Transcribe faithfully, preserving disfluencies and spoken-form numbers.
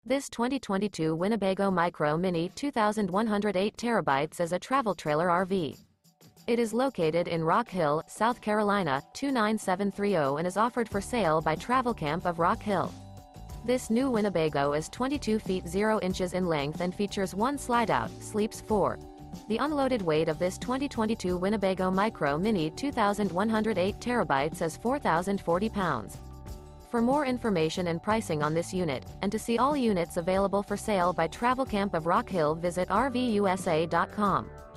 This twenty twenty-two Winnebago Micro Minnie two thousand one hundred eight terabytes is a travel trailer R V. It is located in Rock Hill, South Carolina, two nine seven three zero and is offered for sale by Travelcamp of Rock Hill. This new Winnebago is twenty-two feet zero inches in length and features one slide-out, sleeps four. The unloaded weight of this twenty twenty-two Winnebago Micro Minnie two thousand one hundred eight terabytes is four thousand forty pounds. For more information and pricing on this unit, and to see all units available for sale by Travelcamp of Rock Hill, visit R V U S A dot com.